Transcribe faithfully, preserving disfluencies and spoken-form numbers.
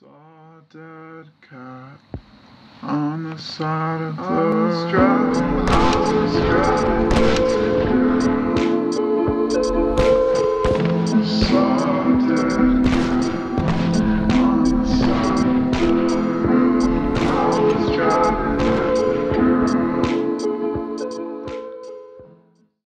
Saw a dead cat on the side of the road.